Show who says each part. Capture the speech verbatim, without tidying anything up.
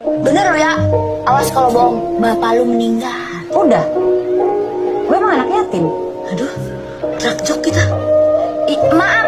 Speaker 1: Bener lo ya, awas kalau bohong, bapak lu meninggal.
Speaker 2: Udah, gue emang anak yatim.
Speaker 1: Aduh, trakjok kita. I, maaf,